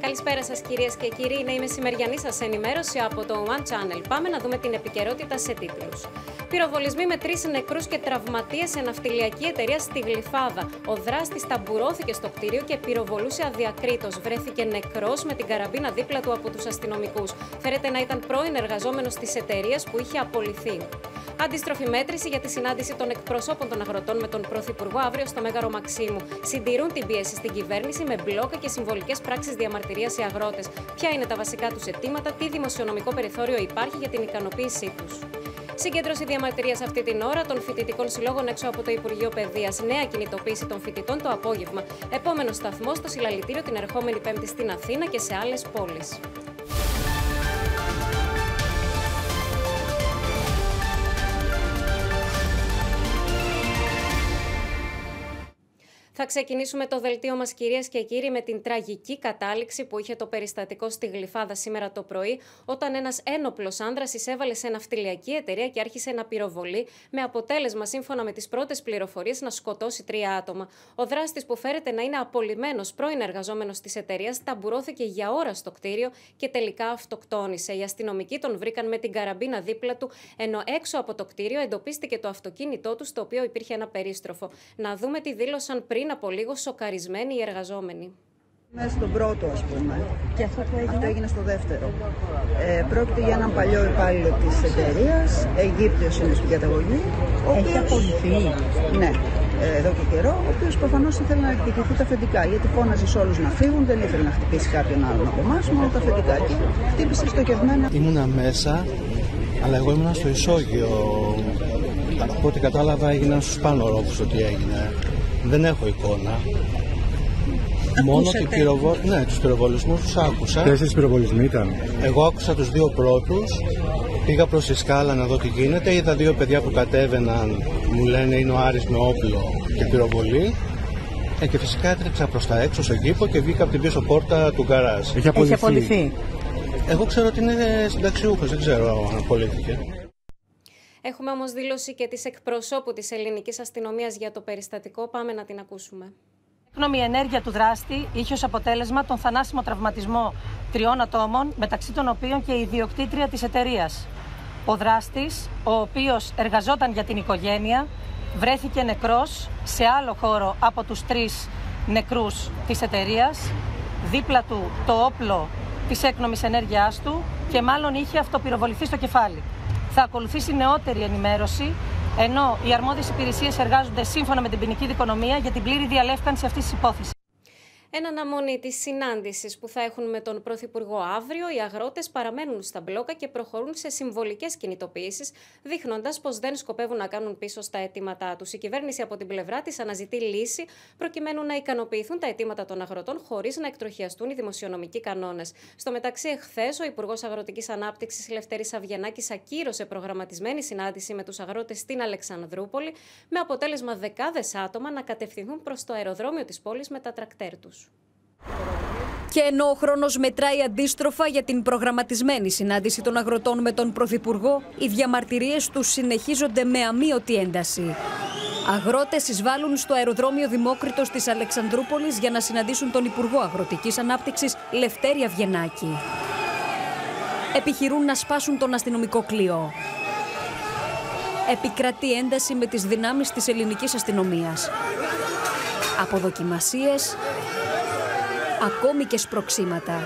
Καλησπέρα σας κυρίες και κύριοι, είναι η μεσημεριανή σας ενημέρωση από το One Channel. Πάμε να δούμε την επικαιρότητα σε τίτλους. Πυροβολισμοί με 3 νεκρούς και τραυματίες σε ναυτιλιακή εταιρεία στη Γλυφάδα. Ο δράστης ταμπουρώθηκε στο κτίριο και πυροβολούσε αδιακρίτως. Βρέθηκε νεκρός με την καραμπίνα δίπλα του από τους αστυνομικούς. Φέρεται να ήταν πρώην εργαζόμενος της εταιρείας που είχε απολυθεί. Αντίστροφη μέτρηση για τη συνάντηση των εκπροσώπων των αγροτών με τον Πρωθυπουργό αύριο στο Μέγαρο Μαξίμου. Συντηρούν την πίεση στην κυβέρνηση με μπλόκα και συμβολικές πράξεις διαμαρτυρίας οι αγρότες. Ποια είναι τα βασικά τους αιτήματα, τι δημοσιονομικό περιθώριο υπάρχει για την ικανοποίησή τους. Συγκέντρωση διαμαρτυρίας αυτή την ώρα των φοιτητικών συλλόγων έξω από το Υπουργείο Παιδείας. Νέα κινητοποίηση των φοιτητών το απόγευμα. Επόμενος σταθμός στο συλλαλητήριο την ερχόμενη Πέμπτη στην Αθήνα και σε άλλες πόλεις. Θα ξεκινήσουμε το δελτίο μας, κυρίες και κύριοι, με την τραγική κατάληξη που είχε το περιστατικό στη Γλυφάδα σήμερα το πρωί, όταν ένας ένοπλος άνδρας εισέβαλε σε ναυτιλιακή εταιρεία και άρχισε να πυροβολεί, με αποτέλεσμα, σύμφωνα με τις πρώτες πληροφορίες, να σκοτώσει 3 άτομα. Ο δράστης, που φέρεται να είναι απολυμμένος πρώην εργαζόμενος της εταιρείας, ταμπουρώθηκε για ώρα στο κτίριο και τελικά αυτοκτόνησε. Οι αστυνομικοί τον βρήκαν με την καραμπίνα δίπλα του, ενώ έξω από το κτίριο εντοπίστηκε το αυτοκίνητό του, στο οποίο υπήρχε ένα περίστροφο. Να δούμε τι δήλωσαν πριν από λίγο σοκαρισμένοι οι εργαζόμενοι. Μέσα στον πρώτο, ας πούμε. Και αυτό έγινε στο δεύτερο. Πρόκειται για έναν παλιό υπάλληλο της εταιρείας, Αιγύπτιος είναι στην καταγωγή. Έχει απολυθεί. Ναι, εδώ και καιρό, ο οποίος προφανώς ήθελε να εκδικηθεί τα αφεντικά. Γιατί φώναζε σε όλους να φύγουν, δεν ήθελε να χτυπήσει κάποιον άλλον από εμάς, μόνο τα αφεντικά. Και χτύπησε στοχευμένα. Ήμουνα μέσα, αλλά εγώ ήμουνα στο ισόγειο. Από ό,τι κατάλαβα, έγιναν στους πάνω ρόφους ότι έγινε. Δεν έχω εικόνα. Μόνο τους πυροβολισμούς τους άκουσα. 4 πυροβολισμοί ήταν. Εγώ άκουσα τους 2 πρώτους. Πήγα προς τη σκάλα να δω τι γίνεται. Είδα 2 παιδιά που κατέβαιναν. Μου λένε είναι ο Άρης με όπλο και πυροβολή. Και φυσικά έτρεξα προς τα έξω στον κήπο και βγήκα από την πίσω πόρτα του γκαράζ. Έχει απολυθεί. Εγώ ξέρω ότι είναι συνταξιούχος, δεν ξέρω αν απολύθηκε. Έχουμε όμως δήλωση και της εκπροσώπου της ελληνικής αστυνομίας για το περιστατικό. Πάμε να την ακούσουμε. Η ενέργεια του δράστη είχε ως αποτέλεσμα τον θανάσιμο τραυματισμό 3 ατόμων, μεταξύ των οποίων και η ιδιοκτήτρια της εταιρείας. Ο δράστης, ο οποίος εργαζόταν για την οικογένεια, βρέθηκε νεκρός σε άλλο χώρο από τους 3 νεκρούς της εταιρείας. Δίπλα του το όπλο της έκνομης ενέργειάς του και μάλλον είχε αυτοπυροβοληθεί στο κεφάλι. Θα ακολουθήσει νεότερη ενημέρωση, ενώ οι αρμόδιες υπηρεσίες εργάζονται σύμφωνα με την ποινική δικονομία για την πλήρη διαλεύκανση αυτής της υπόθεσης. Εν αναμονή της συνάντησης που θα έχουν με τον Πρωθυπουργό αύριο, οι αγρότες παραμένουν στα μπλόκα και προχωρούν σε συμβολικές κινητοποιήσεις, δείχνοντας πως δεν σκοπεύουν να κάνουν πίσω στα αιτήματά τους. Η κυβέρνηση από την πλευρά της αναζητεί λύση προκειμένου να ικανοποιηθούν τα αιτήματα των αγροτών χωρίς να εκτροχιαστούν οι δημοσιονομικοί κανόνες. Στο μεταξύ, εχθές, ο Υπουργός Αγροτικής Ανάπτυξης Λευτέρης Αβγενάκης ακύρωσε προγραμματισμένη συνάντηση με τους αγρότες στην Αλεξανδρούπολη, με αποτέλεσμα δεκάδες άτομα να κατευθυνθούν προς το αεροδρόμιο της πόλης με τα τρακτέρ τους. Και ενώ ο χρόνος μετράει αντίστροφα για την προγραμματισμένη συνάντηση των αγροτών με τον Πρωθυπουργό, οι διαμαρτυρίες τους συνεχίζονται με αμείωτη ένταση. Αγρότες εισβάλλουν στο αεροδρόμιο Δημόκριτος της Αλεξανδρούπολης για να συναντήσουν τον Υπουργό Αγροτικής Ανάπτυξης Λευτέρη Αβγενάκη. Επιχειρούν να σπάσουν τον αστυνομικό κλειό. Επικρατεί ένταση με τις δυνάμεις της ελληνικής αστυνομίας. Αποδοκιμασίες, ακόμη και σπροξήματα.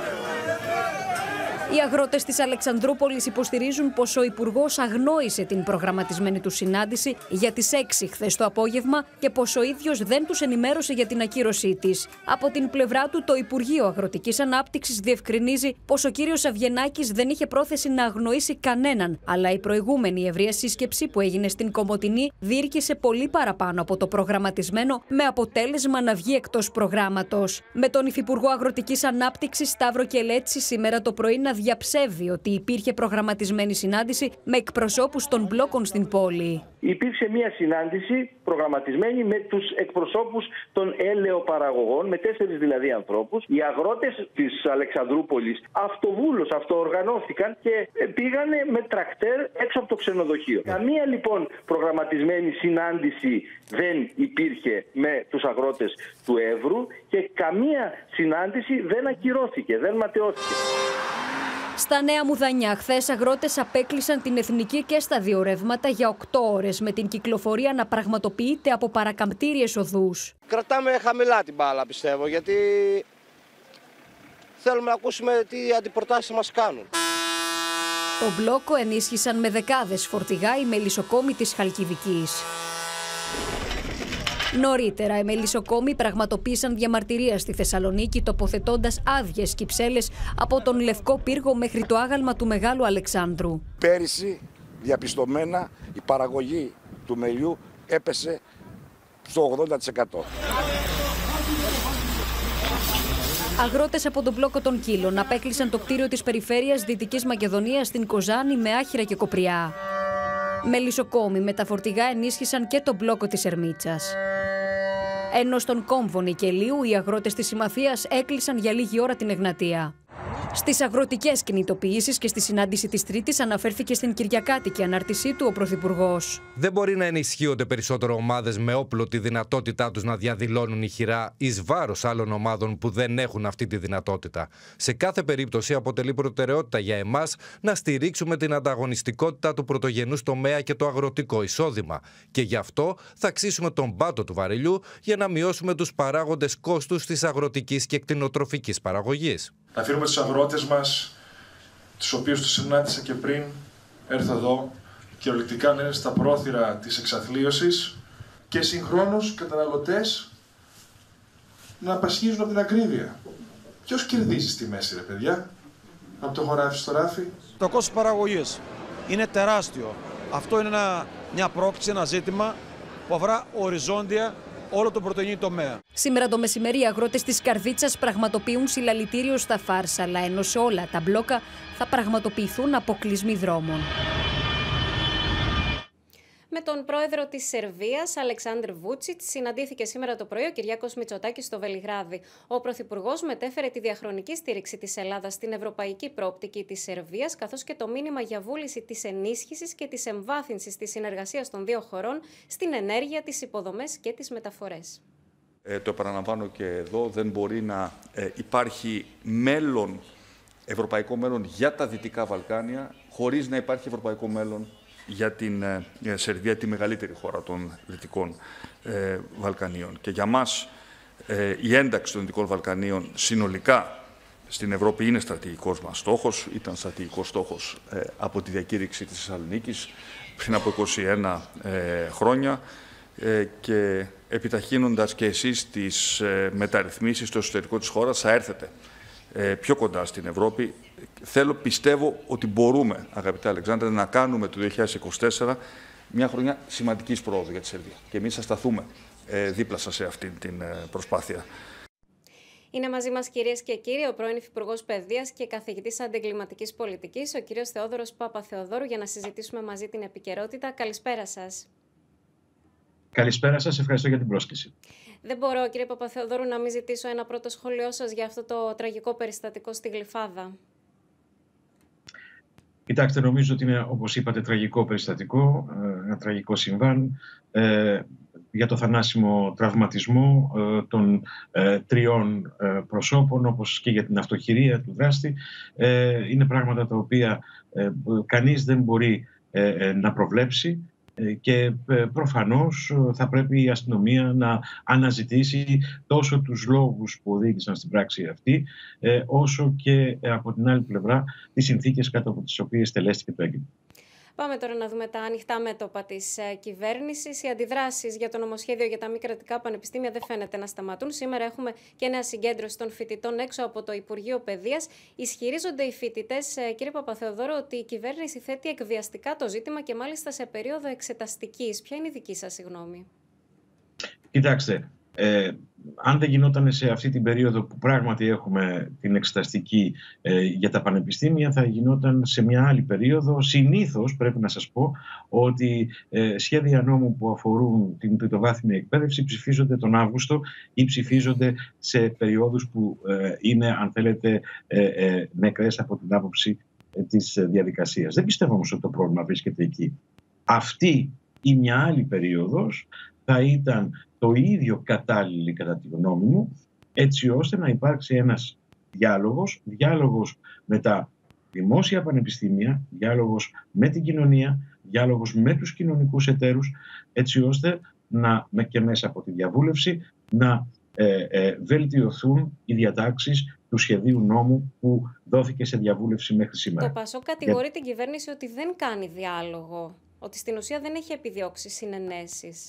Οι αγρότες της Αλεξανδρούπολης υποστηρίζουν πως ο Υπουργός αγνόησε την προγραμματισμένη του συνάντηση για τις 6 χθες το απόγευμα και πως ο ίδιος δεν τους ενημέρωσε για την ακύρωσή της. Από την πλευρά του, το Υπουργείο Αγροτικής Ανάπτυξης διευκρινίζει πως ο κύριος Αβγενάκης δεν είχε πρόθεση να αγνοήσει κανέναν, αλλά η προηγούμενη ευρεία σύσκεψη που έγινε στην Κομοτηνή διήρκησε πολύ παραπάνω από το προγραμματισμένο, με αποτέλεσμα να βγει εκτός προγράμματος. Με τον Υφυπουργό Αγροτικής Ανάπτυξης Σταύρο Κελέτση σήμερα το πρωί να διαψεύδει ότι υπήρχε προγραμματισμένη συνάντηση με εκπροσώπους των μπλόκων στην πόλη. Υπήρξε μια συνάντηση προγραμματισμένη με τους εκπροσώπους των ελαιοπαραγωγών, με 4 δηλαδή ανθρώπους. Οι αγρότες της Αλεξανδρούπολης αυτοβούλως αυτοοργανώθηκαν και πήγανε με τρακτέρ έξω από το ξενοδοχείο. Καμία λοιπόν προγραμματισμένη συνάντηση δεν υπήρχε με τους αγρότες του Εύρου και καμία συνάντηση δεν ακυρώθηκε, δεν ματαιώθηκε. Στα Νέα Μουδανιά, χθες αγρότες απέκλεισαν την εθνική και στα 2 ρεύματα για 8 ώρες, με την κυκλοφορία να πραγματοποιείται από παρακαμπτήριες οδούς. Κρατάμε χαμηλά την μπάλα, πιστεύω, γιατί θέλουμε να ακούσουμε τι αντιπροτάσεις μας κάνουν. Το μπλόκο ενίσχυσαν με δεκάδες φορτηγά οι μελισσοκόμοι της Χαλκιδικής. Νωρίτερα, οι μελισσοκόμοι πραγματοποίησαν διαμαρτυρία στη Θεσσαλονίκη, τοποθετώντας άδειες κυψέλες από τον Λευκό Πύργο μέχρι το άγαλμα του Μεγάλου Αλεξάνδρου. Πέρυσι, διαπιστωμένα, η παραγωγή του μελιού έπεσε στο 80%. Αγρότες από τον μπλόκο των Κύλων απέκλεισαν το κτίριο της περιφέρειας Δυτικής Μακεδονίας στην Κοζάνη με Άχυρα και Κοπριά. Μελισσοκόμοι με τα φορτηγά ενίσχυσαν και τον μπλόκο της Ερμίτσας. Ενώ στον κόμβο Νικελίου οι αγρότες της Συμμαθίας έκλεισαν για λίγη ώρα την Εγνατία. Στις αγροτικές κινητοποιήσεις και στη συνάντηση της Τρίτης αναφέρθηκε στην κυριακάτικη ανάρτησή του ο Πρωθυπουργός. Δεν μπορεί να ενισχύονται περισσότερο ομάδες με όπλο τη δυνατότητά τους να διαδηλώνουν ηχηρά εις βάρος άλλων ομάδων που δεν έχουν αυτή τη δυνατότητα. Σε κάθε περίπτωση αποτελεί προτεραιότητα για εμάς να στηρίξουμε την ανταγωνιστικότητα του πρωτογενούς τομέα και το αγροτικό εισόδημα. Και γι' αυτό θα αξίσουμε τον πάτο του βαρελιού για να μειώσουμε τους παράγοντες κόστους της αγροτικής και κτηνοτροφικής παραγωγής. Να αφήνουμε τους αγρότες μας, τους οποίους τους συνάντησα και πριν έρθω εδώ, κυριολεκτικά να είναι στα πρόθυρα της εξαθλίωσης και συγχρόνως καταναλωτές να απασχίζουν από την ακρίβεια. Ποιος κερδίζει στη μέση, ρε παιδιά, από το χωράφι στο ράφι? Το κόστος παραγωγής είναι τεράστιο. Αυτό είναι μια πρόκληση, ένα ζήτημα που αφορά οριζόντια όλο τον πρωτογενή τομέα. Σήμερα το μεσημέρι οι αγρότες της Καρδίτσας πραγματοποιούν συλλαλητήριο στα Φάρσαλα, ενώ σε όλα τα μπλόκα θα πραγματοποιηθούν αποκλεισμοί δρόμων. Με τον πρόεδρο της Σερβίας, Αλεξάνδρ Βούτσιτς, συναντήθηκε σήμερα το πρωί ο Κυριάκος Μητσοτάκης στο Βελιγράδι. Ο πρωθυπουργός μετέφερε τη διαχρονική στήριξη της Ελλάδας στην ευρωπαϊκή προοπτική της Σερβίας, καθώς και το μήνυμα για βούληση της ενίσχυσης και της εμβάθυνσης της συνεργασίας των δύο χωρών στην ενέργεια, τις υποδομές και τις μεταφορές. Το επαναλαμβάνω και εδώ, δεν μπορεί να υπάρχει μέλλον, ευρωπαϊκό μέλλον για τα Δυτικά Βαλκάνια, χωρίς να υπάρχει ευρωπαϊκό μέλλον για την Σερβία, τη μεγαλύτερη χώρα των Δυτικών Βαλκανίων. Και για μας η ένταξη των Δυτικών Βαλκανίων συνολικά στην Ευρώπη είναι στρατηγικός μας στόχος. Ήταν στρατηγικός στόχος από τη διακήρυξη της Θεσσαλονίκης πριν από 21 χρόνια και επιταχύνοντας και εσείς τις μεταρρυθμίσεις στο εσωτερικό της χώρας θα έρθετε πιο κοντά στην Ευρώπη. Πιστεύω ότι μπορούμε, αγαπητέ Αλεξάνδρε, να κάνουμε το 2024 μια χρονιά σημαντικής πρόοδου για τη Σερβία. Και εμείς θα σταθούμε δίπλα σας σε αυτή την προσπάθεια. Είναι μαζί μας, κυρίες και κύριοι, ο πρώην Υφυπουργός Παιδείας και καθηγητής αντιεγκληματικής πολιτικής, ο κύριος Θεόδωρος Παπαθεοδόρου, για να συζητήσουμε μαζί την επικαιρότητα. Καλησπέρα σας. Καλησπέρα σας, ευχαριστώ για την πρόσκληση. Δεν μπορώ, κύριε Παπαθεοδόρου, να μην ζητήσω ένα πρώτο σχόλιο σας για αυτό το τραγικό περιστατικό στη Γλυφάδα. Κοιτάξτε, νομίζω ότι είναι, όπως είπατε, τραγικό περιστατικό, ένα τραγικό συμβάν για το θανάσιμο τραυματισμό των 3 προσώπων, όπως και για την αυτοχειρία του δράστη. Είναι πράγματα τα οποία κανείς δεν μπορεί να προβλέψει. Και προφανώς θα πρέπει η αστυνομία να αναζητήσει τόσο τους λόγους που οδήγησαν στην πράξη αυτή, όσο και από την άλλη πλευρά τις συνθήκες κάτω από τις οποίες τελέστηκε το έγκλημα. Πάμε τώρα να δούμε τα ανοιχτά μέτωπα της κυβέρνησης. Οι αντιδράσεις για το νομοσχέδιο για τα μη κρατικά πανεπιστήμια δεν φαίνεται να σταματούν. Σήμερα έχουμε και νέα συγκέντρωση των φοιτητών έξω από το Υπουργείο Παιδείας. Ισχυρίζονται οι φοιτητές, κύριε Παπαθεοδόρο, ότι η κυβέρνηση θέτει εκβιαστικά το ζήτημα και μάλιστα σε περίοδο εξεταστικής. Ποια είναι η δική σας γνώμη? Κοιτάξτε, Αν δεν γινόταν σε αυτή την περίοδο που πράγματι έχουμε την εξεταστική για τα πανεπιστήμια, θα γινόταν σε μια άλλη περίοδο. Συνήθως πρέπει να σας πω ότι σχέδια νόμου που αφορούν την τριτοβάθμια εκπαίδευση ψηφίζονται τον Αύγουστο ή ψηφίζονται σε περιόδους που είναι, αν θέλετε, νεκρές από την άποψη της διαδικασίας. Δεν πιστεύω όμως ότι το πρόβλημα βρίσκεται εκεί. Αυτή ή μια άλλη περίοδος θα ήταν το ίδιο κατάλληλη, κατά τη γνώμη μου, έτσι ώστε να υπάρξει ένας διάλογος με τα δημόσια πανεπιστήμια, διάλογος με την κοινωνία, διάλογος με τους κοινωνικούς εταίρους, έτσι ώστε και μέσα από τη διαβούλευση να βελτιωθούν οι διατάξεις του σχεδίου νόμου που δόθηκε σε διαβούλευση μέχρι σήμερα. Το ΠΑΣΟΚ κατηγορεί την κυβέρνηση ότι δεν κάνει διάλογο, ότι στην ουσία δεν έχει επιδιώξει συνενέσεις.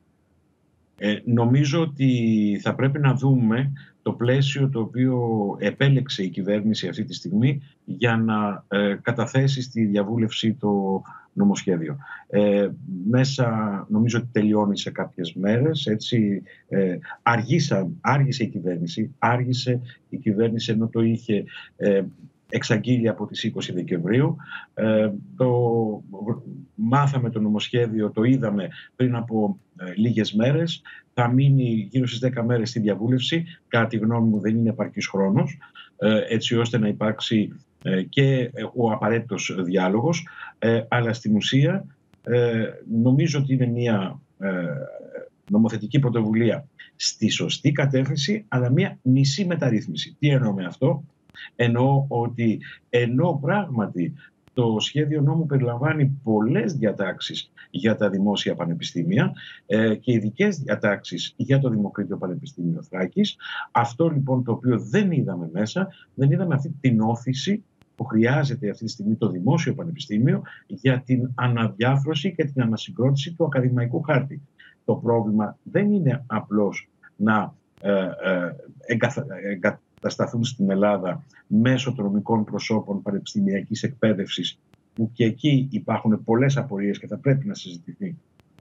Νομίζω ότι θα πρέπει να δούμε το πλαίσιο το οποίο επέλεξε η κυβέρνηση αυτή τη στιγμή για να καταθέσει στη διαβούλευση το νομοσχέδιο. Νομίζω ότι τελειώνει σε κάποιες μέρες. Έτσι, άργησε η κυβέρνηση ενώ το είχε εξαγγείλει από τις 20 Δεκεμβρίου. Μάθαμε το νομοσχέδιο, το είδαμε πριν από λίγες μέρες. Θα μείνει γύρω στις 10 μέρες στη διαβούλευση. Κατά τη γνώμη μου δεν είναι επαρκής χρόνος, έτσι ώστε να υπάρξει και ο απαραίτητος διάλογος. Αλλά στην ουσία νομίζω ότι είναι μια νομοθετική πρωτοβουλία στη σωστή κατεύθυνση, αλλά μια μισή μεταρρύθμιση. Τι εννοώ με αυτό? Εννοώ ότι ενώ πράγματι το σχέδιο νόμου περιλαμβάνει πολλές διατάξεις για τα δημόσια πανεπιστήμια και ειδικές διατάξεις για το Δημοκρίτιο Πανεπιστήμιο Θράκης, αυτό λοιπόν το οποίο δεν είδαμε μέσα, δεν είδαμε αυτή την όθηση που χρειάζεται αυτή τη στιγμή το Δημόσιο Πανεπιστήμιο για την αναδιάφρωση και την ανασυγκρότηση του ακαδημαϊκού χάρτη. Το πρόβλημα δεν είναι απλώς να εγκατασταθούν στην Ελλάδα μέσω των νομικών προσώπων πανεπιστημιακής εκπαίδευσης, που και εκεί υπάρχουν πολλές απορίες και θα πρέπει να συζητηθεί,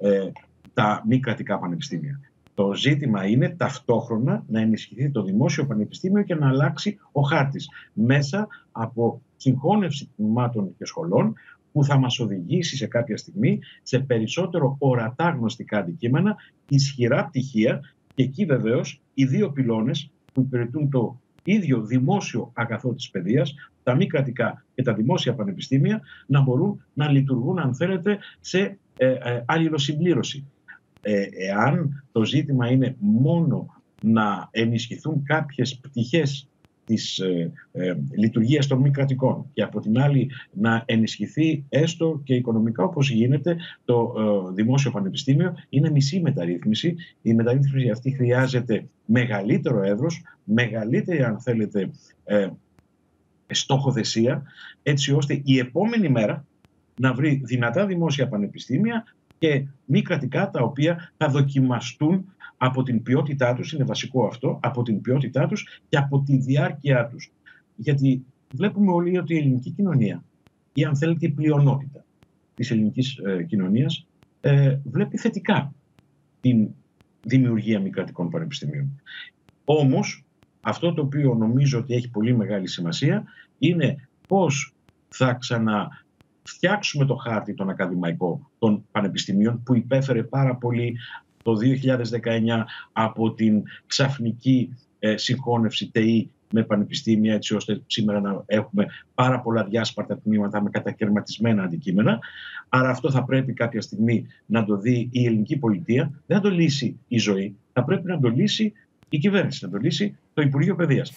τα μη κρατικά πανεπιστήμια. Το ζήτημα είναι ταυτόχρονα να ενισχυθεί το δημόσιο πανεπιστήμιο και να αλλάξει ο χάρτης μέσα από συγχώνευση τμήματων και σχολών, που θα μας οδηγήσει σε κάποια στιγμή σε περισσότερο ορατά γνωστικά αντικείμενα, ισχυρά πτυχία, και εκεί βεβαίως οι δύο πυλώνες που υπηρετούν το ίδιο δημόσιο αγαθό της παιδείας, τα μη κρατικά και τα δημόσια πανεπιστήμια, να μπορούν να λειτουργούν, αν θέλετε, σε αλληλοσυμπλήρωση. Εάν το ζήτημα είναι μόνο να ενισχυθούν κάποιες πτυχές της λειτουργίας των μη κρατικών και από την άλλη να ενισχυθεί έστω και οικονομικά όπως γίνεται το δημόσιο πανεπιστήμιο, είναι μισή μεταρρύθμιση. Η μεταρρύθμιση αυτή χρειάζεται μεγαλύτερο εύρος, μεγαλύτερη, αν θέλετε, στόχοθεσία, έτσι ώστε η επόμενη μέρα να βρει δυνατά δημόσια πανεπιστήμια και μη κρατικά, τα οποία θα δοκιμαστούν από την ποιότητά τους, είναι βασικό αυτό, από την ποιότητά τους και από τη διάρκεια τους. Γιατί βλέπουμε όλοι ότι η ελληνική κοινωνία, ή αν θέλετε η πλειονότητα της ελληνικής κοινωνίας, βλέπει θετικά την δημιουργία μη κρατικών πανεπιστημίων. Όμως, αυτό το οποίο νομίζω ότι έχει πολύ μεγάλη σημασία είναι πώς θα ξαναφτιάξουμε το χάρτη των ακαδημαϊκών των πανεπιστημίων, που υπέφερε πάρα πολύ το 2019 από την ξαφνική συγχώνευση ΤΕΗ με πανεπιστήμια, έτσι ώστε σήμερα να έχουμε πάρα πολλά διάσπαρτα τμήματα με κατακαιρματισμένα αντικείμενα. Άρα αυτό θα πρέπει κάποια στιγμή να το δει η ελληνική πολιτεία. Δεν θα το λύσει η ζωή. Θα πρέπει να το λύσει η κυβέρνηση, να το λύσει το Υπουργείο Παιδείας.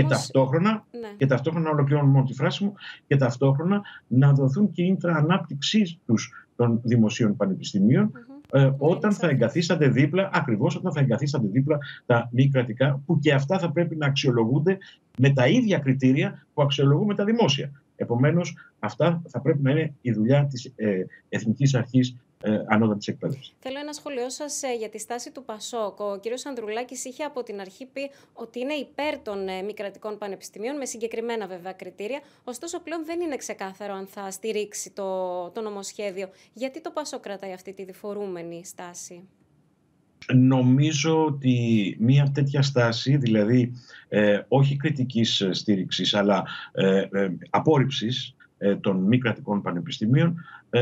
Και ταυτόχρονα ολοκληρώνω μόνο τη φράση μου, και ταυτόχρονα να δοθούν κίνητρα ανάπτυξής των δημοσίων πανεπιστημίων, όταν θα εγκαθίστανται δίπλα, ακριβώς όταν θα εγκαθίστανται δίπλα τα μη κρατικά, που και αυτά θα πρέπει να αξιολογούνται με τα ίδια κριτήρια που αξιολογούμε τα δημόσια. Επομένως, αυτά θα πρέπει να είναι η δουλειά της Εθνικής Αρχής Ανώτατης Εκπαίδευσης. Θέλω ένα σχολείο σας για τη στάση του ΠΑΣΟΚ. Ο κ. Ανδρουλάκης είχε από την αρχή πει ότι είναι υπέρ των μη κρατικών πανεπιστημίων, με συγκεκριμένα βέβαια κριτήρια. Ωστόσο, πλέον δεν είναι ξεκάθαρο αν θα στηρίξει το νομοσχέδιο. Γιατί το ΠΑΣΟΚ κρατάει αυτή τη διφορούμενη στάση? Νομίζω ότι μια τέτοια στάση, δηλαδή όχι κριτικής στήριξης αλλά απόρριψης των μη κρατικών πανεπιστημίων,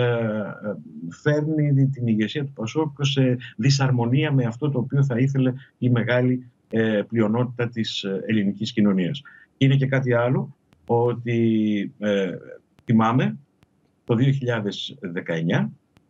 φέρνει την ηγεσία του ΠΑΣΟΚ σε δυσαρμονία με αυτό το οποίο θα ήθελε η μεγάλη πλειονότητα της ελληνικής κοινωνίας. Είναι και κάτι άλλο, ότι θυμάμαι το 2019,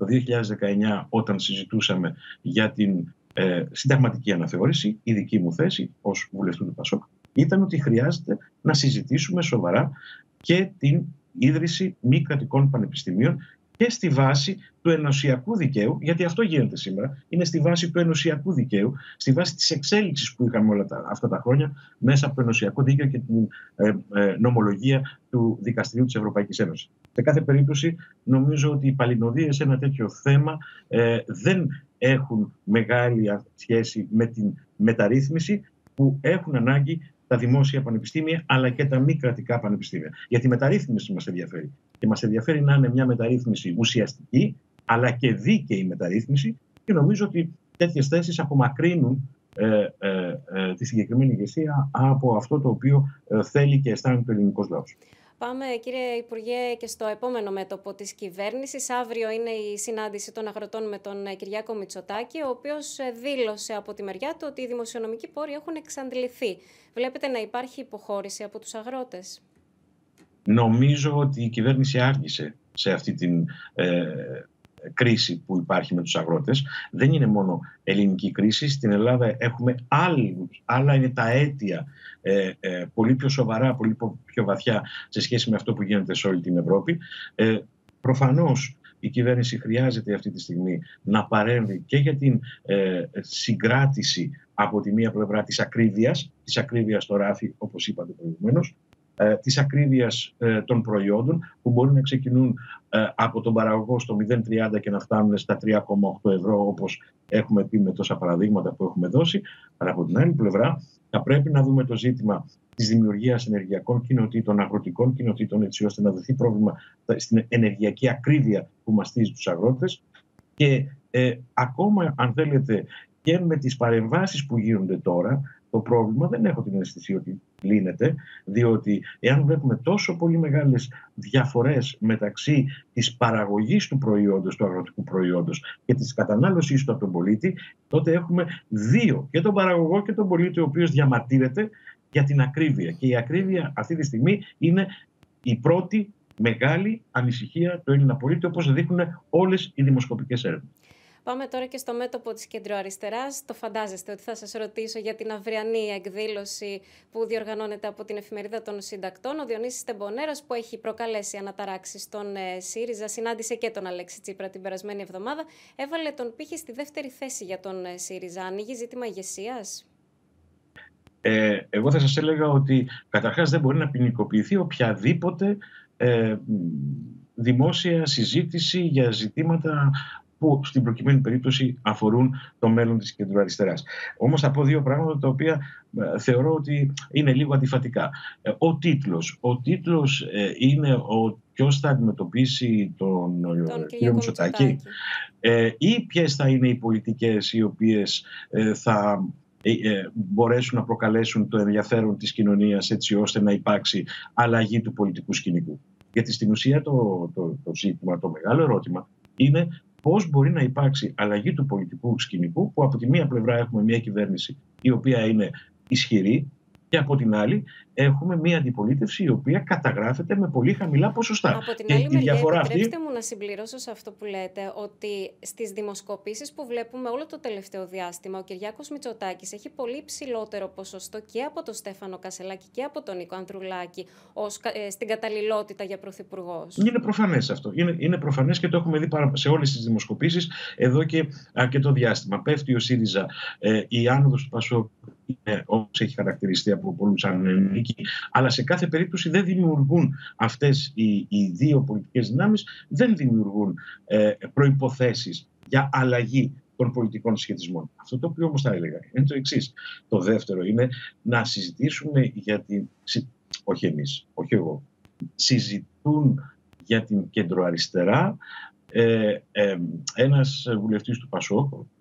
όταν συζητούσαμε για την συνταγματική αναθεώρηση, η δική μου θέση ως βουλευτού του ΠΑΣΟΚ ήταν ότι χρειάζεται να συζητήσουμε σοβαρά και την ίδρυση μη κρατικών πανεπιστημίων και στη βάση του ενωσιακού δικαίου, γιατί αυτό γίνεται σήμερα, είναι στη βάση του ενωσιακού δικαίου, στη βάση της εξέλιξης που είχαμε όλα αυτά τα χρόνια μέσα από το ενωσιακό δίκαιο και την νομολογία του Δικαστηρίου της Ευρωπαϊκής Ένωσης. Σε κάθε περίπτωση, νομίζω ότι οι παλινοδίες σε ένα τέτοιο θέμα δεν έχουν μεγάλη σχέση με την μεταρρύθμιση που έχουν ανάγκη τα δημόσια πανεπιστήμια αλλά και τα μη κρατικά πανεπιστήμια. Γιατί η μεταρρύθμιση μας ενδιαφέρει. Και μας ενδιαφέρει να είναι μια μεταρρύθμιση ουσιαστική αλλά και δίκαιη μεταρρύθμιση, και νομίζω ότι τέτοιες θέσεις απομακρύνουν τη συγκεκριμένη ηγεσία από αυτό το οποίο θέλει και αισθάνεται ο ελληνικός λαός. Πάμε, κύριε Υπουργέ, και στο επόμενο μέτωπο της κυβέρνησης. Αύριο είναι η συνάντηση των αγροτών με τον Κυριάκο Μητσοτάκη, ο οποίος δήλωσε από τη μεριά του ότι οι δημοσιονομικοί πόροι έχουν εξαντληθεί. Βλέπετε να υπάρχει υποχώρηση από τους αγρότες? Νομίζω ότι η κυβέρνηση άργησε σε αυτή την κρίση που υπάρχει με τους αγρότες. Δεν είναι μόνο ελληνική κρίση. Στην Ελλάδα έχουμε άλλα είναι τα αίτια πολύ πιο σοβαρά, πολύ πιο βαθιά σε σχέση με αυτό που γίνεται σε όλη την Ευρώπη. Προφανώς η κυβέρνηση χρειάζεται αυτή τη στιγμή να παρέμβει και για την συγκράτηση από τη μία πλευρά της ακρίβειας στο ράφι, όπως είπατε προηγουμένως, της ακρίβειας των προϊόντων που μπορεί να ξεκινούν από τον παραγωγό στο 0,30 και να φτάνουν στα 3,8 ευρώ, όπως έχουμε πει με τόσα παραδείγματα που έχουμε δώσει. Αλλά από την άλλη πλευρά θα πρέπει να δούμε το ζήτημα της δημιουργίας ενεργειακών κοινοτήτων, αγροτικών κοινοτήτων, έτσι ώστε να δοθεί πρόβλημα στην ενεργειακή ακρίβεια που μαστίζει τους αγρότες. Και ακόμα, αν θέλετε, και με τις παρεμβάσεις που γίνονται τώρα, το πρόβλημα δεν έχω την αίσθηση ότι λύνεται, διότι εάν βλέπουμε τόσο πολύ μεγάλες διαφορές μεταξύ της παραγωγής του προϊόντος, του αγροτικού προϊόντος και της κατανάλωσης του από τον πολίτη, τότε έχουμε δύο, και τον παραγωγό και τον πολίτη, ο οποίος διαμαρτύρεται για την ακρίβεια. Και η ακρίβεια αυτή τη στιγμή είναι η πρώτη μεγάλη ανησυχία του Έλληνα πολίτη, όπως δείχνουν όλες οι δημοσκοπικές έρευνες. Πάμε τώρα και στο μέτωπο της κεντροαριστεράς. Το φαντάζεστε ότι θα σας ρωτήσω για την αυριανή εκδήλωση που διοργανώνεται από την Εφημερίδα των Συντακτών. Ο Διονύσης Τεμπονέρας, που έχει προκαλέσει αναταράξεις στον ΣΥΡΙΖΑ, συνάντησε και τον Αλέξη Τσίπρα την περασμένη εβδομάδα. Έβαλε τον πύχη στη δεύτερη θέση για τον ΣΥΡΙΖΑ. Ανοίγει ζήτημα ηγεσίας? Εγώ θα σας έλεγα ότι καταρχάς δεν μπορεί να ποινικοποιηθεί οποιαδήποτε δημόσια συζήτηση για ζητήματα που στην προκειμένη περίπτωση αφορούν το μέλλον της κεντροαριστεράς. Όμως θα πω δύο πράγματα τα οποία θεωρώ ότι είναι λίγο αντιφατικά. Ο τίτλος είναι ποιος θα αντιμετωπίσει τον κύριο Μητσοτάκη ή ποιες θα είναι οι πολιτικές οι οποίες θα μπορέσουν να προκαλέσουν το ενδιαφέρον της κοινωνίας, έτσι ώστε να υπάρξει αλλαγή του πολιτικού σκηνικού. Γιατί στην ουσία το ζήτημα, το μεγάλο ερώτημα είναι πώς μπορεί να υπάρξει αλλαγή του πολιτικού σκηνικού, που από τη μία πλευρά έχουμε μια κυβέρνηση η οποία είναι ισχυρή και από την άλλη έχουμε μια αντιπολίτευση η οποία καταγράφεται με πολύ χαμηλά ποσοστά. Από την άλλη μεριά, επιτρέψτε μου να συμπληρώσω σε αυτό που λέτε, ότι στις δημοσκοπήσεις που βλέπουμε όλο το τελευταίο διάστημα, ο Κυριάκος Μητσοτάκης έχει πολύ υψηλότερο ποσοστό και από τον Στέφανο Κασελάκη και από τον Νίκο Ανδρουλάκη στην καταλληλότητα για πρωθυπουργός. Είναι προφανές αυτό. Είναι προφανές και το έχουμε δει σε όλες τις δημοσκοπήσεις εδώ και αρκετό διάστημα. Πέφτει ο ΣΥΡΙΖΑ, η άνοδος του ΠΑΣΟΚ, όπως έχει χαρακτηριστεί από πολλούς σαν νίκη, αλλά σε κάθε περίπτωση δεν δημιουργούν αυτές οι δύο πολιτικές δυνάμεις, δεν δημιουργούν προϋποθέσεις για αλλαγή των πολιτικών σχετισμών. Αυτό το οποίο όμως θα έλεγα είναι το εξής. Το δεύτερο είναι να συζητήσουμε για την... Όχι εμείς, όχι εγώ. Συζητούν για την κεντροαριστερά ένας βουλευτής του ΠΑΣΟΚ,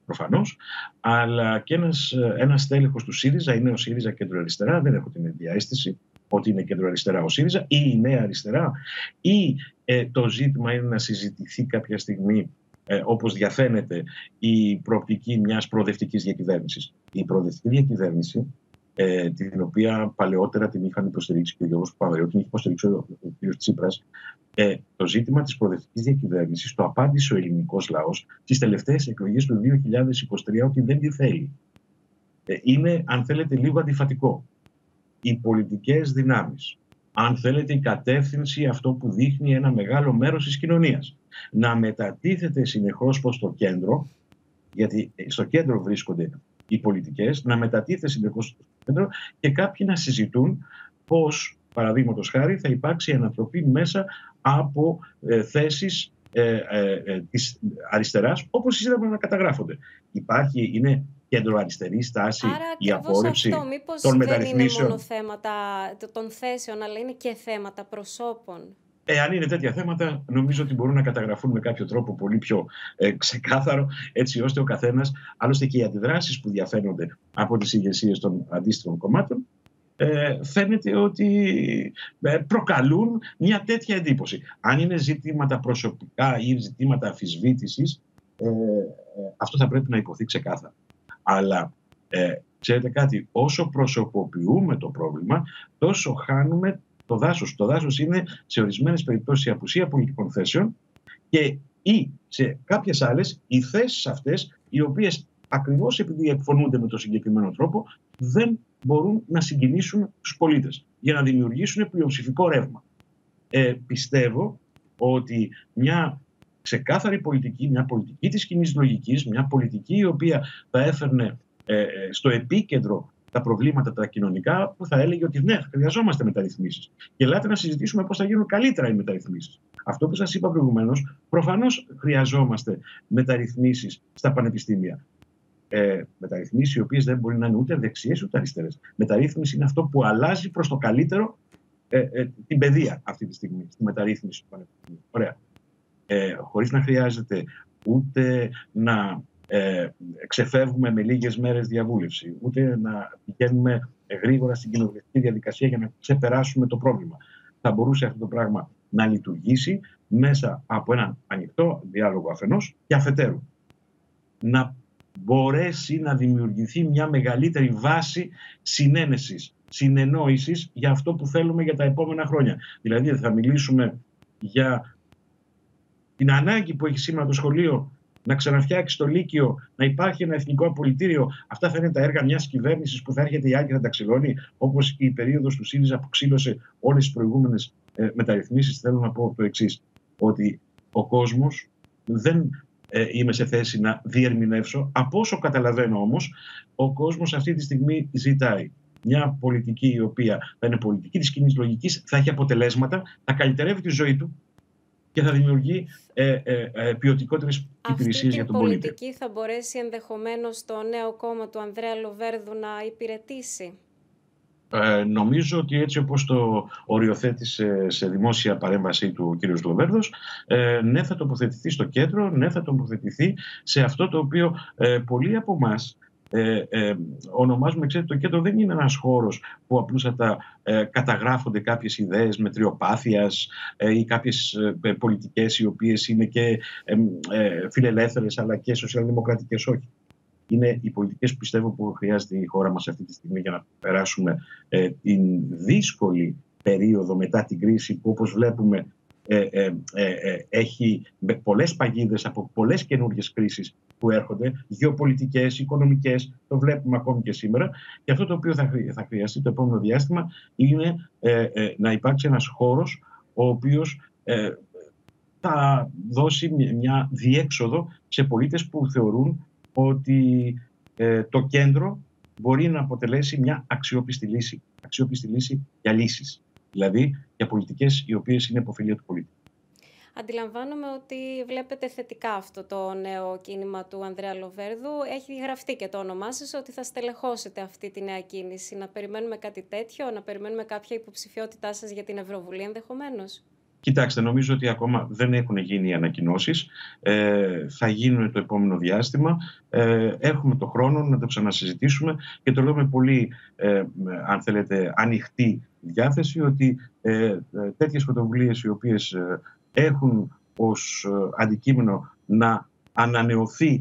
προφανώς, αλλά και ένας τέλεχος του ΣΥΡΙΖΑ, είναι ο ΣΥΡΙΖΑ κεντροαριστερά, δεν έχω την διαίσθηση ότι είναι κεντροαριστερά ο ΣΥΡΙΖΑ ή η νέα αριστερά, ή το ζήτημα είναι να συζητηθεί κάποια στιγμή, όπως διαφαίνεται, η προοπτική μιας προοδευτικής διακυβέρνησης. Η προοδευτική διακυβέρνηση, την οποία παλαιότερα την είχαν υποστηρίξει και ο Γιώργος Παπανδρέου, την είχε υποστηρίξει ο κ. Τσίπρας, το ζήτημα της προοδευτικής διακυβέρνησης το απάντησε ο ελληνικός λαός στις τελευταίες εκλογές του 2023 ότι δεν τη θέλει. Είναι, αν θέλετε, λίγο αντιφατικό. Οι πολιτικές δυνάμεις, αν θέλετε, η κατεύθυνση, αυτό που δείχνει ένα μεγάλο μέρος της κοινωνίας, να μετατίθεται συνεχώς προς το κέντρο, γιατί στο κέντρο βρίσκονται οι πολιτικές, να μετατίθεται συνεχώς στο κέντρο και κάποιοι να συζητούν πώς, παραδείγματος χάρη, θα υπάρξει ανατροπή μέσα από θέσεις της αριστεράς, όπως είδαμε να καταγράφονται. Είναι κέντρο-αριστερή στάση, η απόρρευση των μεταρρυθμίσεων. Δεν είναι μόνο θέματα των θέσεων, αλλά είναι και θέματα προσώπων. Αν είναι τέτοια θέματα, νομίζω ότι μπορούν να καταγραφούν με κάποιο τρόπο πολύ πιο ξεκάθαρο, έτσι ώστε ο καθένας, άλλωστε και οι αντιδράσεις που διαφαίνονται από τις ηγεσίες των αντίστοιχων κομμάτων, φαίνεται ότι προκαλούν μια τέτοια εντύπωση. Αν είναι ζητήματα προσωπικά ή ζητήματα αμφισβήτησης, αυτό θα πρέπει να υποθεί ξεκάθαρα. Αλλά ξέρετε κάτι, όσο προσωποποιούμε το πρόβλημα, τόσο χάνουμε το δάσος. Το δάσος είναι σε ορισμένες περιπτώσεις η απουσία πολιτικών θέσεων ή σε κάποιες άλλες οι θέσεις αυτές, οι οποίες ακριβώς επειδή εκφωνούνται με τον συγκεκριμένο τρόπο, δεν μπορούν να συγκινήσουν τους πολίτες για να δημιουργήσουν πλειοψηφικό ρεύμα. Πιστεύω ότι μια ξεκάθαρη πολιτική, μια πολιτική της κοινής λογικής, μια πολιτική η οποία θα έφερνε στο επίκεντρο τα προβλήματα τα κοινωνικά, που θα έλεγε ότι ναι, χρειαζόμαστε μεταρρυθμίσεις. Και ελάτε να συζητήσουμε πώς θα γίνουν καλύτερα οι μεταρρυθμίσεις. Αυτό που σας είπα προηγουμένως, προφανώς χρειαζόμαστε μεταρρυθμίσεις στα πανεπιστήμια. Μεταρρυθμίσεις οι οποίες δεν μπορεί να είναι ούτε δεξιές ούτε αριστερές. Μεταρρύθμιση είναι αυτό που αλλάζει προς το καλύτερο την παιδεία αυτή τη στιγμή, στη μεταρρύθμιση του πανεπιστημίου. Ωραία. Χωρίς να χρειάζεται ούτε να ξεφεύγουμε με λίγες μέρες διαβούλευση, ούτε να πηγαίνουμε γρήγορα στην κοινοβουλευτική διαδικασία για να ξεπεράσουμε το πρόβλημα. Θα μπορούσε αυτό το πράγμα να λειτουργήσει μέσα από έναν ανοιχτό διάλογο αφενός και αφετέρου. Να μπορέσει να δημιουργηθεί μια μεγαλύτερη βάση συνένεσης, συνεννόησης για αυτό που θέλουμε για τα επόμενα χρόνια. Δηλαδή θα μιλήσουμε για την ανάγκη που έχει σήμερα το σχολείο να ξαναφτιάξει το Λύκειο, να υπάρχει ένα εθνικό απολυτήριο. Αυτά θα είναι τα έργα μιας κυβέρνησης που θα έρχεται η άλλη και θα τα ξυλώνει, όπως η περίοδος του ΣΥΡΙΖΑ που ξύλωσε όλες τις προηγούμενες μεταρρυθμίσεις. Θέλω να πω το εξής, ότι ο κόσμος δεν είμαι σε θέση να διερμηνεύσω. Από όσο καταλαβαίνω όμως, ο κόσμος αυτή τη στιγμή ζητάει μια πολιτική η οποία θα είναι πολιτική της κοινής λογικής, θα έχει αποτελέσματα, θα καλυτερεύει τη ζωή του και θα δημιουργεί ποιοτικότερες υπηρεσίες για τον πολίτη. Αυτή την πολιτική θα μπορέσει ενδεχομένως το νέο κόμμα του Ανδρέα Λοβέρδου να υπηρετήσει? Νομίζω ότι έτσι όπως το οριοθέτησε σε δημόσια παρέμβασή του ο κ. Λοβέρδος, ναι, θα τοποθετηθεί στο κέντρο, ναι, θα τοποθετηθεί σε αυτό το οποίο πολλοί από εμάς ονομάζουμε, ξέρετε, το κέντρο δεν είναι ένας χώρος που απλούστατα καταγράφονται κάποιες ιδέες μετριοπάθειας ή κάποιες πολιτικές οι οποίες είναι και φιλελεύθερες αλλά και σοσιαλδημοκρατικές. Όχι. Είναι οι πολιτικές που πιστεύω που χρειάζεται η χώρα μας αυτή τη στιγμή για να περάσουμε την δύσκολη περίοδο μετά την κρίση που, όπως βλέπουμε, έχει πολλές παγίδες από πολλές καινούργιες κρίσεις που έρχονται, γεωπολιτικές, οικονομικές, το βλέπουμε ακόμη και σήμερα. Και αυτό το οποίο θα χρειαστεί το επόμενο διάστημα είναι να υπάρξει ένας χώρος ο οποίος θα δώσει μια διέξοδο σε πολίτες που θεωρούν ότι το κέντρο μπορεί να αποτελέσει μια αξιόπιστη λύση για λύσεις. Δηλαδή για πολιτικές οι οποίες είναι υποφελία του πολίτη. Αντιλαμβάνομαι ότι βλέπετε θετικά αυτό το νέο κίνημα του Ανδρέα Λοβέρδου. Έχει γραφτεί και το όνομά σας ότι θα στελεχώσετε αυτή τη νέα κίνηση. Να περιμένουμε κάτι τέτοιο, να περιμένουμε κάποια υποψηφιότητά σας για την Ευρωβουλή ενδεχομένως? Κοιτάξτε, νομίζω ότι ακόμα δεν έχουν γίνει οι ανακοινώσεις. Θα γίνουν το επόμενο διάστημα. Έχουμε το χρόνο να το ξανασυζητήσουμε και το λέω με πολύ, αν θέλετε, ανοιχτή διάθεση ότι τέτοιες πρωτοβουλίες οι οποίες έχουν ως αντικείμενο να ανανεωθεί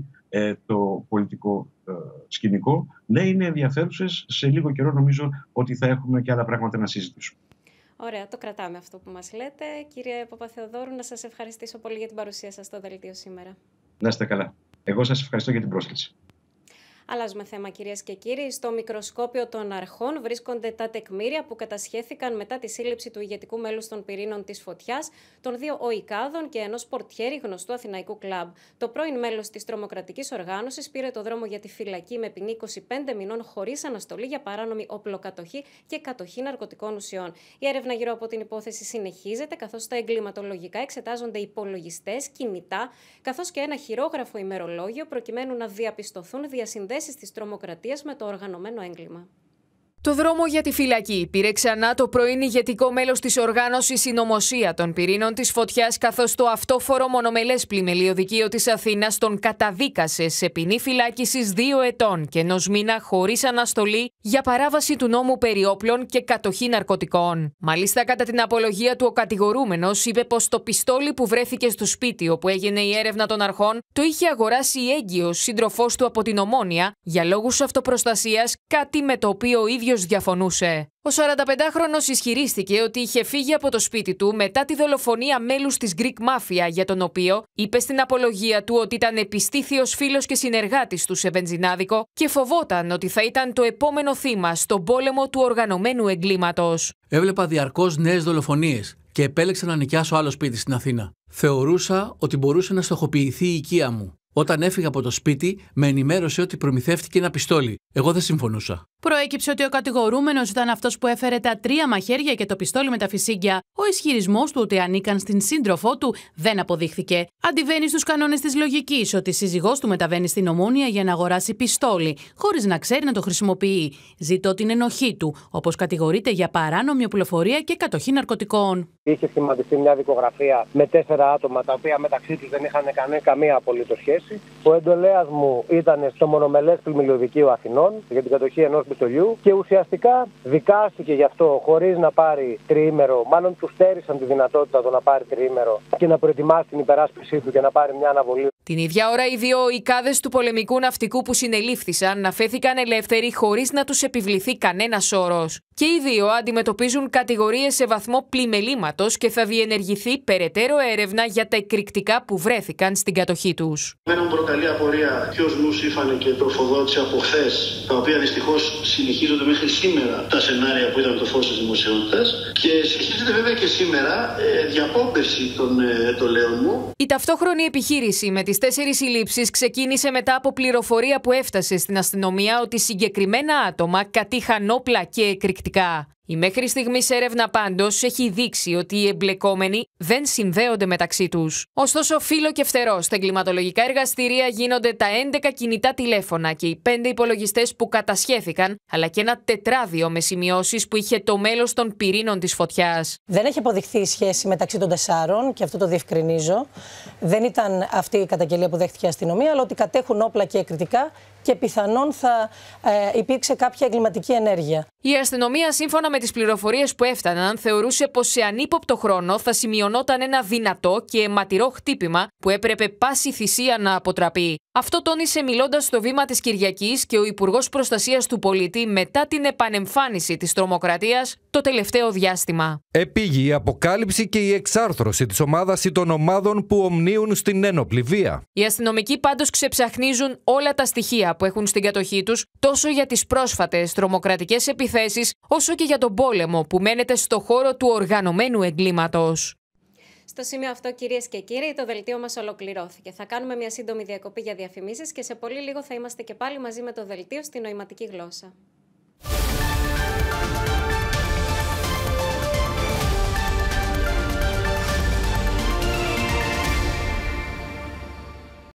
το πολιτικό σκηνικό, ναι, είναι ενδιαφέρουσες. Σε λίγο καιρό νομίζω ότι θα έχουμε και άλλα πράγματα να συζητήσουμε. Ωραία, το κρατάμε αυτό που μας λέτε. Κύριε Παπαθεοδόρου, να σας ευχαριστήσω πολύ για την παρουσία σας στο δελτίο σήμερα. Να είστε καλά. Εγώ σας ευχαριστώ για την πρόσκληση. Αλλάζουμε θέμα, κυρίες και κύριοι. Στο μικροσκόπιο των αρχών βρίσκονται τα τεκμήρια που κατασχέθηκαν μετά τη σύλληψη του ηγετικού μέλους των πυρήνων της φωτιάς, των 2 οικάδων και ενός πορτιέρι γνωστού αθηναϊκού κλαμπ. Το πρώην μέλος της τρομοκρατικής οργάνωσης πήρε το δρόμο για τη φυλακή με ποινή 25 μηνών χωρίς αναστολή για παράνομη οπλοκατοχή και κατοχή ναρκωτικών ουσιών. Η έρευνα γύρω από την υπόθεση συνεχίζεται, καθώς στα εγκληματολογικά εξετάζονται υπολογιστές, κινητά, καθώς και ένα χειρόγραφο ημερολόγιο, προκειμένου να διαπιστωθούν διασυνδέσεις της τρομοκρατίας με το οργανωμένο έγκλημα. Το δρόμο για τη φυλακή πήρε ξανά το πρώην ηγετικό μέλος της οργάνωσης Συνωμοσία των Πυρήνων της Φωτιάς, καθώς το αυτόφορο μονομελές πλημελείο δικείο της Αθήνας τον καταδίκασε σε ποινή φυλάκισης 2 ετών και 1 μήνα χωρίς αναστολή για παράβαση του νόμου περί όπλων και κατοχή ναρκωτικών. Μάλιστα, κατά την απολογία του, ο κατηγορούμενος είπε πως το πιστόλι που βρέθηκε στο σπίτι όπου έγινε η έρευνα των αρχών το είχε αγοράσει η έγκυος σύντροφός του από την Ομόνια για λόγους αυτοπροστασίας, κάτι με το οποίο ο ίδιος διαφωνούσε. Ο 45χρονος ισχυρίστηκε ότι είχε φύγει από το σπίτι του μετά τη δολοφονία μέλους της Greek Mafia, για τον οποίο είπε στην απολογία του ότι ήταν επιστήθιος φίλος και συνεργάτης του σε βενζινάδικο και φοβόταν ότι θα ήταν το επόμενο θύμα στον πόλεμο του οργανωμένου εγκλήματος. Έβλεπα διαρκώς νέες δολοφονίες και επέλεξα να νοικιάσω άλλο σπίτι στην Αθήνα. Θεωρούσα ότι μπορούσε να στοχοποιηθεί η οικία μου. Όταν έφυγα από το σπίτι, με ενημέρωσε ότι προμηθεύτηκε ένα πιστόλι. Εγώ δεν συμφωνούσα. Προέκυψε ότι ο κατηγορούμενος ήταν αυτός που έφερε τα 3 μαχαίρια και το πιστόλι με τα φυσίγγια. Ο ισχυρισμός του ότι ανήκαν στην σύντροφό του δεν αποδείχθηκε. Αντιβαίνει στους κανόνες της λογικής ότι η σύζυγός του μεταβαίνει στην Ομόνια για να αγοράσει πιστόλι, χωρίς να ξέρει να το χρησιμοποιεί. Ζητώ την ενοχή του, όπως κατηγορείται για παράνομη οπλοφορία και κατοχή ναρκωτικών. Είχε σχηματιστεί μια δικογραφία με 4 άτομα, τα οποία μεταξύ τους δεν είχαν καμία απολύτως σχέση. Ο εντολέας μου ήταν στο μονομελές πλημελιωδικείο Αθηνών για την κατοχή ενός πιστολιού και ουσιαστικά δικάστηκε γι' αυτό χωρίς να πάρει τριήμερο. Μάλλον του στέρισαν τη δυνατότητα του να πάρει τριήμερο και να προετοιμάσει την υπεράσπιση του και να πάρει μια αναβολή. Την ίδια ώρα, οι 2 οικάδες του πολεμικού ναυτικού που συνελήφθησαν αφέθηκαν ελεύθεροι χωρίς να τους επιβληθεί κανένας όρος. Και οι 2 αντιμετωπίζουν κατηγορίες σε βαθμό πλημελήματος και θα διενεργηθεί περαιτέρω έρευνα για τα εκρηκτικά που βρέθηκαν στην κατοχή τους. Εμένα μου προκαλεί απορία ποιος νους ήφανε και τροφοδότησε από χθες, τα οποία δυστυχώς συνεχίζονται μέχρι σήμερα τα σενάρια που ήταν το φως της δημοσιότητας, και συνεχίζεται βέβαια και σήμερα διαπόμπευση των εντολέων μου. Η ταυτόχρονη επιχείρηση με τις 4 συλλήψεις ξεκίνησε μετά από πληροφορία που έφτασε στην αστυνομία ότι συγκεκριμένα άτομα κατήχαν όπλα και εκρηκτικά. Η μέχρι στιγμής έρευνα πάντως έχει δείξει ότι οι εμπλεκόμενοι δεν συνδέονται μεταξύ τους. Ωστόσο, φύλλο και φτερό, στα εγκληματολογικά εργαστήρια γίνονται τα 11 κινητά τηλέφωνα και οι 5 υπολογιστές που κατασχέθηκαν, αλλά και ένα τετράδιο με σημειώσεις που είχε το μέλος των πυρήνων της φωτιάς. Δεν έχει αποδειχθεί η σχέση μεταξύ των 4 και αυτό το διευκρινίζω. Δεν ήταν αυτή η καταγγελία που δέχτηκε η αστυνομία, αλλά ότι κατέχουν όπλα και εκρητικά και πιθανόν θα υπήρξε κάποια εγκληματική ενέργεια. Η αστυνομία, σύμφωνα με τις πληροφορίες που έφταναν, θεωρούσε πως σε ανύποπτο χρόνο θα σημειωνόταν ένα δυνατό και αιματηρό χτύπημα που έπρεπε πάση θυσία να αποτραπεί. Αυτό τόνισε μιλώντας στο Βήμα της Κυριακής και ο Υπουργός Προστασίας του Πολίτη μετά την επανεμφάνιση της τρομοκρατίας το τελευταίο διάστημα. Επήγει η αποκάλυψη και η εξάρθρωση της ομάδας ή των ομάδων που ομνίουν στην ένοπλη βία. Οι αστυνομικοί πάντως ξεψαχνίζουν όλα τα στοιχεία που έχουν στην κατοχή τους, τόσο για τις πρόσφατες τρομοκρατικές επιθέσεις, όσο και για τον πόλεμο που μένεται στο χώρο του οργανωμένου εγκλήματος. Στο σημείο αυτό, κυρίες και κύριοι, το δελτίο μας ολοκληρώθηκε. Θα κάνουμε μια σύντομη διακοπή για διαφημίσεις και σε πολύ λίγο θα είμαστε και πάλι μαζί με το δελτίο στη νοηματική γλώσσα.